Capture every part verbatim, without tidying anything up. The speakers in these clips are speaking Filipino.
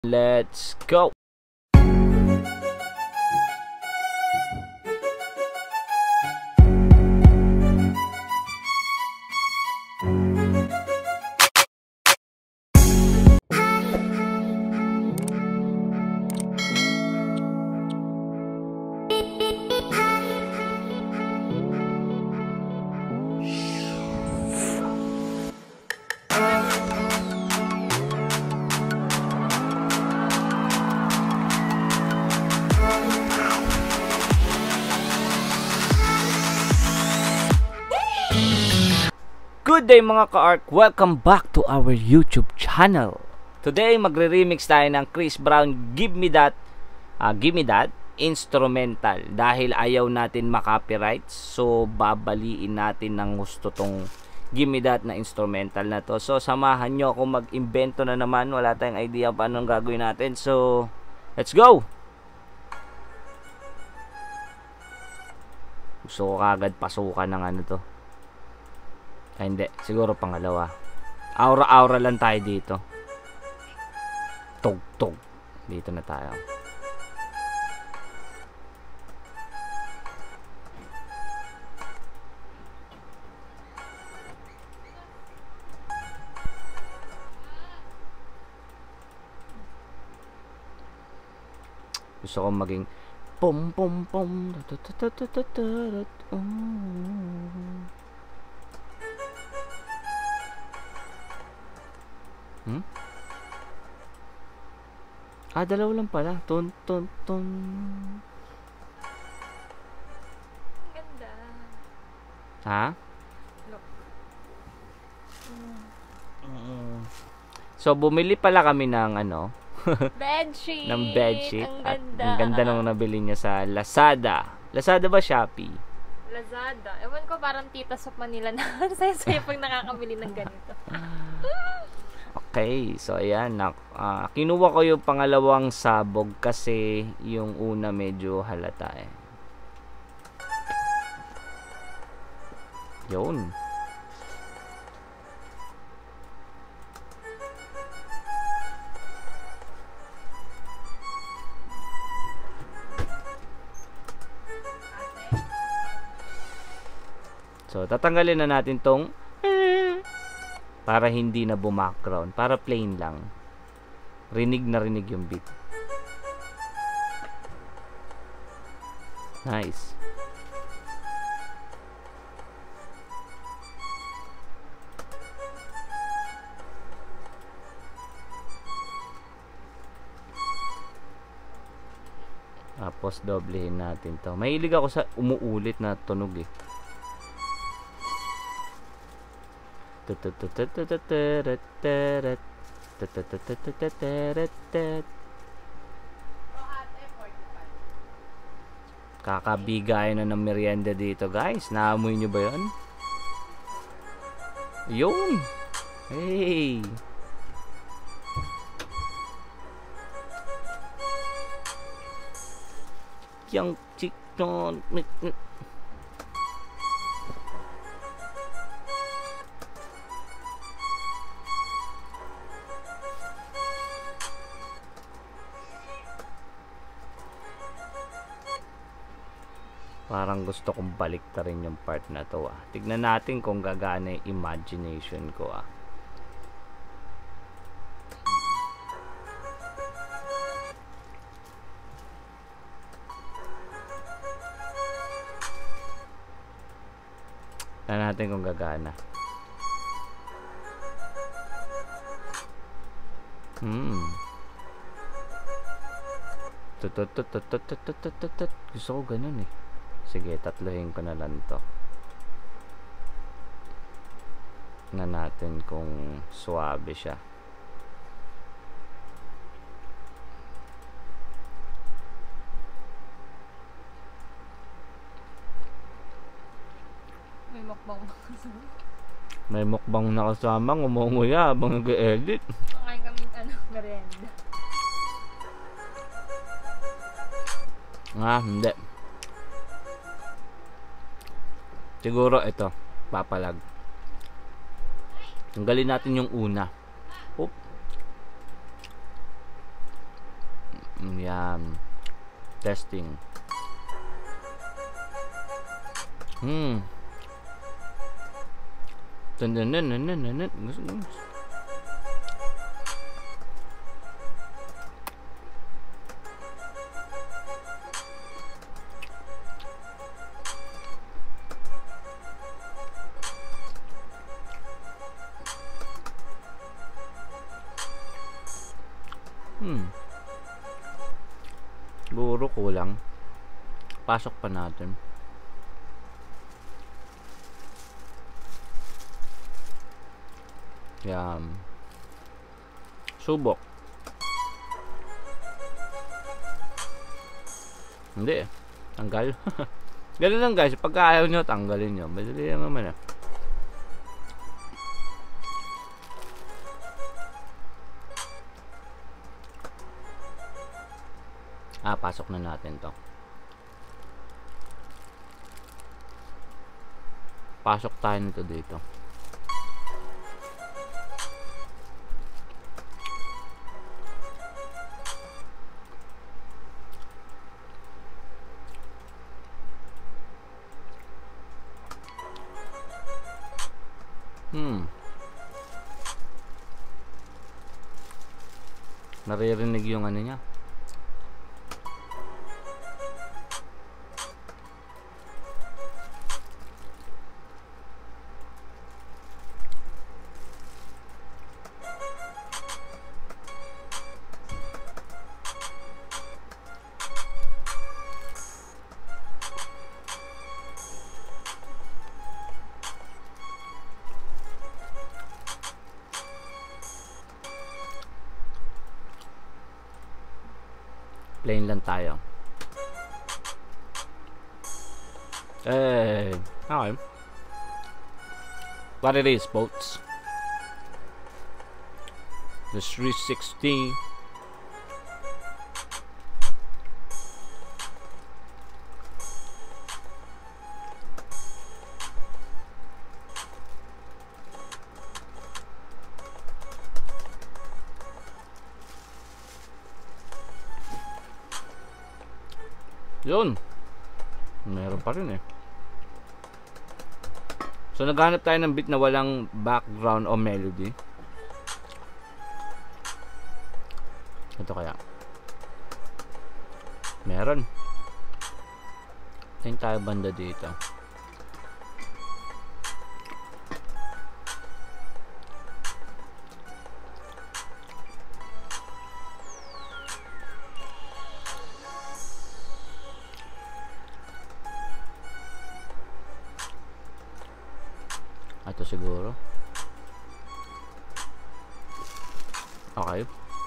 Let's go! Good day mga ka-arc! Welcome back to our YouTube channel. Today magre-remix tayo ng Chris Brown Give Me That uh, Give Me That instrumental. Dahil ayaw natin makopyright, so babaliin natin ng gusto tong Give Me That na instrumental na to. So samahan nyo ako mag-invento na naman. Wala tayong idea paano gagawin natin. So let's go! Gusto ko kagad pasukan ng ano to. Ay, hindi. Siguro pangalawa. Aura-aura lang tayo dito. Tug-tug. Dito na tayo. Gusto ko maging pom pom pom. Hmm? Ah, dalawa lang pala. Ton, ton, ton. Ganda. Ha? Look. Mm. So, bumili pala kami ng ano? Bedsheet. ng bedsheet. Ang At ganda. ang ganda nung nabili niya sa Lazada. Lazada ba Shopee? Lazada. Ewan ko, parang Tita Soap Manila na. Saya-saya pag nakakabili ng ganito. Okay, so ayan, uh, kinuha ko yung pangalawang sabog kasi yung una medyo halata eh. Yun. So, tatanggalin na natin tong para hindi na bumackground, para plain lang. Rinig na rinig yung beat. Nice. Tapos doblehin natin to. Mahilig ako sa umuulit na tunog eh. Kakabigay na ng merienda dito guys. Naamoy nyo ba yun? Yun. Hey. Yung chicken. Parang gusto kong baliktarin yung part na to ah. Tignan natin kung gagana yung imagination ko ah. Tignan natin kung gagana. Hmm. Tutututututututututut. Gusto ko ganun eh. Sige, tatlohin ko na lang to. Na natin kung suwabe siya. May mukbang. May mukbang nakasama, ngumunguya habang nag-edit. Makain kami ano, merienda. Ah, hindi. Siguro ito, papalag. Tanggalin natin yung una. Oop. Yan. Testing. Hmm. Dun dun dun dun dun dun. Gusto gusto. Hmm. Siguro kulang. Pasok pa natin. Yan. Subok. Hindi. Tanggal. Ganun lang guys. Pagka ayaw nyo, tanggalin nyo. Madali lang naman eh. Ah, pasok na natin to. Pasok tayo nito dito. Hmm. Naririnig yung ano niya. Plain lang tayo. Eh, okay. What it is, folks? The three sixty. Yun. Meron pa rin eh. So naghanap tayo ng beat na walang background o melody. Ito kaya. Meron. Tingin tayo banda dito. Ito siguro. Okay.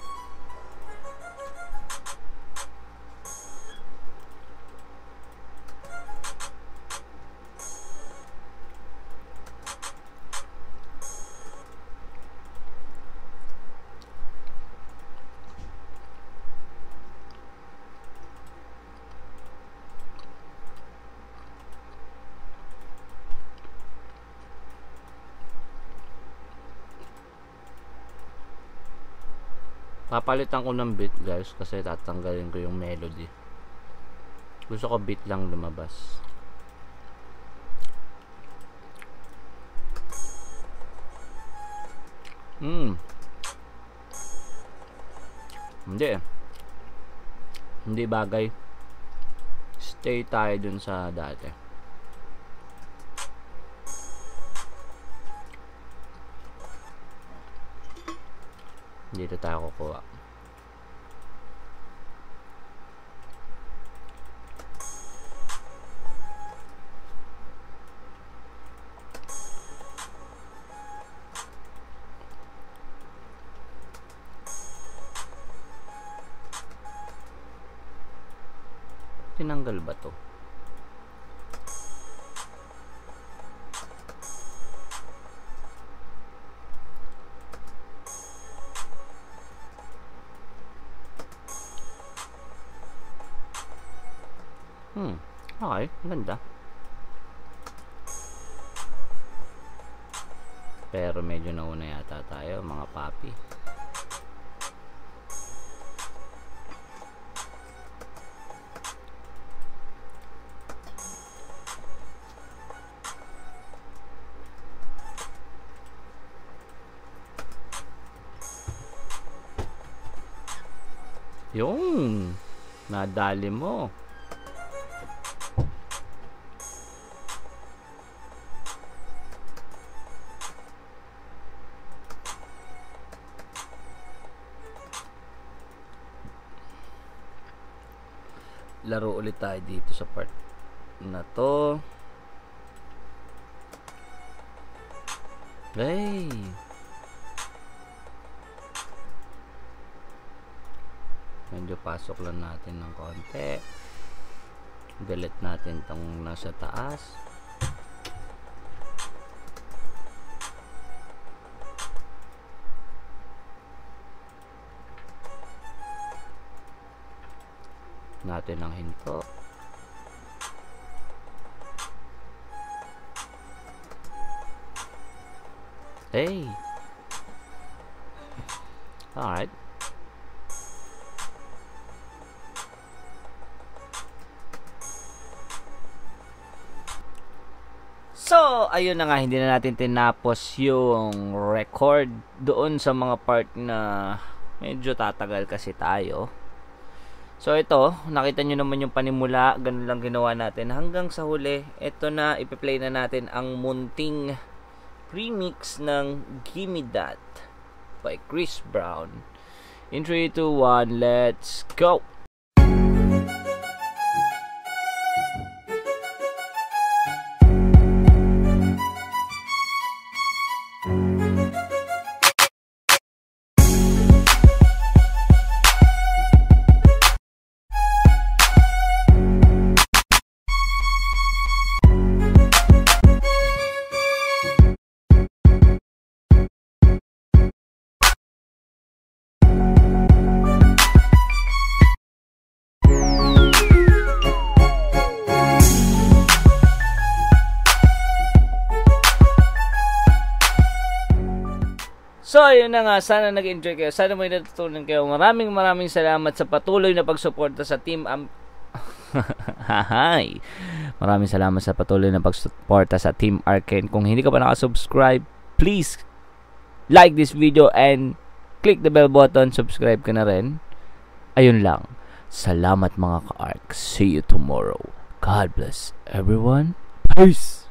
Papalitan ko ng beat guys kasi tatanggalin ko yung melody. Gusto ko beat lang lumabas. Hmm. Hindi. Hindi bagay. Stay tayo dun sa dati. Dito tayo kukuha. Tinanggal ba to? Hmm, okay, ganda. Pero medyo nauna yata tayo, mga papi. Yung nadali mo. Laro ulit tayo dito sa part na to. Hey. Medyo pasok lang natin ng konti. Delete natin tong nasa taas. Natin ang hinto. Hey. Alright. So, ayun na nga, hindi na natin tinapos yung record doon sa mga part na medyo tatagal kasi tayo. So ito, nakita nyo naman yung panimula, ganun lang ginawa natin hanggang sa huli. Ito na, ipi-play na natin ang munting remix ng Gimme That by Chris Brown. In three, two, one, let's go! So, ayun na nga. Sana nag-enjoy kayo. Sana may natutunan kayo. Maraming maraming salamat sa patuloy na pagsuporta sa Team Am... Hi! Maraming salamat sa patuloy na pagsuporta sa Team Arcane. Kung hindi ka pa nakasubscribe, please like this video and click the bell button. Subscribe ka na rin. Ayun lang. Salamat mga ka-Arc. See you tomorrow. God bless everyone. Peace!